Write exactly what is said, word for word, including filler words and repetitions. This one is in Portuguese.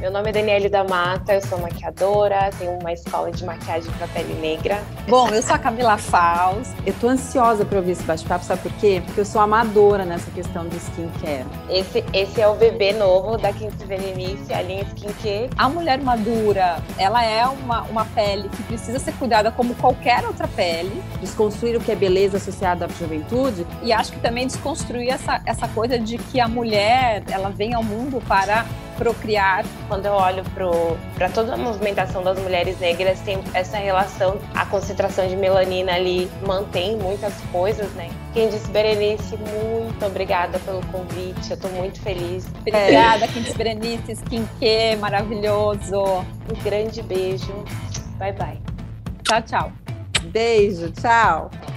Meu nome é Daniele da Mata, eu sou maquiadora, tenho uma escola de maquiagem para pele negra. Bom, eu sou a Camila Faus. Eu tô ansiosa para ouvir esse bate-papo, sabe por quê? Porque eu sou amadora nessa questão do skincare. Esse, esse é o bebê novo da Quintes Berenice, a linha Skincare. A mulher madura, ela é uma, uma pele que precisa ser cuidada como qualquer outra pele. Desconstruir o que é beleza associada à juventude. E acho que também desconstruir essa, essa coisa de que a mulher, ela vem ao mundo para procriar. Quando eu olho para toda a movimentação das mulheres negras, tem essa relação, a concentração de melanina ali mantém muitas coisas, né? Quintes Berenice, muito obrigada pelo convite, eu tô muito feliz. Obrigada, Quintes Berenice, skincare maravilhoso. Um grande beijo, bye bye. Tchau, tchau. Beijo, tchau.